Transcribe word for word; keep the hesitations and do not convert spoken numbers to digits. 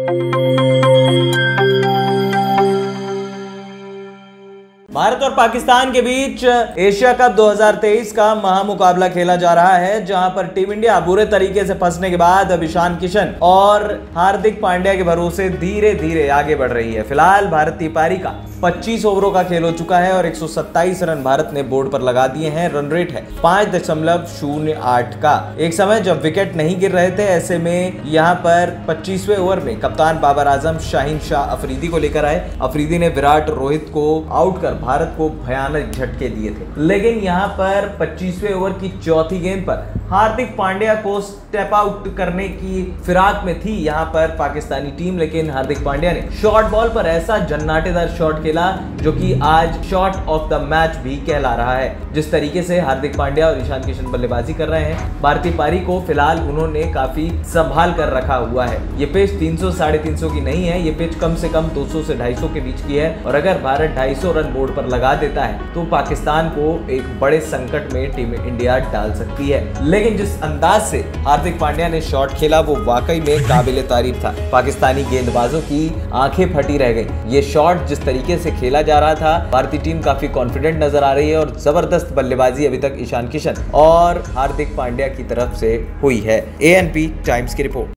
भारत और पाकिस्तान के बीच Asia cup दो हज़ार तेईस का महामुकाबला खेला जा रहा है, जहां पर टीम इंडिया बुरे तरीके से फंसने के बाद अब ईशान किशन और हार्दिक पांड्या के भरोसे धीरे धीरे आगे बढ़ रही है। फिलहाल भारतीय पारी का पच्चीस ओवरों का खेल हो चुका है और एक सौ सत्ताईस रन भारत ने बोर्ड पर लगा दिए हैं। रन रेट है पांच दशमलव शून्य आठ का। एक समय जब विकेट नहीं गिर रहे थे, ऐसे में यहाँ पर पच्चीसवें ओवर में कप्तान बाबर आजम शाहीन शाह अफरीदी को लेकर आए। अफरीदी ने विराट रोहित को आउट कर भारत को भयानक झटके दिए थे, लेकिन यहाँ पर पच्चीसवें ओवर की चौथी गेंद पर हार्दिक पांड्या को स्टेप आउट करने की फिराक में थी यहाँ पर पाकिस्तानी टीम, लेकिन हार्दिक पांड्या ने शॉर्ट बॉल पर ऐसा जन्नाटेदार शॉट खेला जो कि आज शॉट ऑफ द मैच भी कहला रहा है। जिस तरीके से हार्दिक पांड्या और ईशान किशन बल्लेबाजी कर रहे हैं, भारतीय पारी को फिलहाल उन्होंने काफी संभाल कर रखा हुआ है। ये पिच तीन सौ साढ़े तीन सौ की नहीं है, ये पिच कम से कम दो सौ से ढाई सौ के बीच की है और अगर भारत ढाई सौ रन बोर्ड पर लगा देता है तो पाकिस्तान को एक बड़े संकट में टीम इंडिया डाल सकती है। लेकिन जिस अंदाज से हार्दिक पांड्या ने शॉट खेला वो वाकई में काबिले तारीफ था। पाकिस्तानी गेंदबाजों की आंखें फटी रह गई। ये शॉट जिस तरीके से खेला जा रहा था, भारतीय टीम काफी कॉन्फिडेंट नजर आ रही है और जबरदस्त बल्लेबाजी अभी तक ईशान किशन और हार्दिक पांड्या की तरफ से हुई है। ए एन पी टाइम्स की रिपोर्ट।